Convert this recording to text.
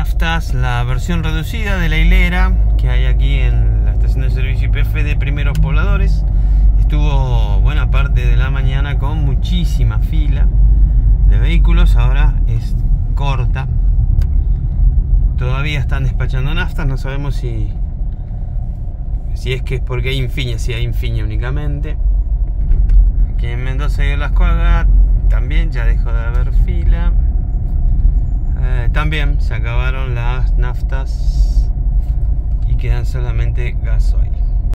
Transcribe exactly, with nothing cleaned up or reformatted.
naftas, la versión reducida de la hilera que hay aquí en la estación de servicio Y P F de Primeros Pobladores. Estuvo buena parte de la mañana con muchísima fila de vehículos, ahora es corta. Todavía están despachando naftas, no sabemos si si es que es porque hay infinia, si hay infinia únicamente. Aquí en Mendoza y en Las Cuagas también ya dejó de haber fila. Eh, también se acabaron las naftas y quedan solamente gasoil.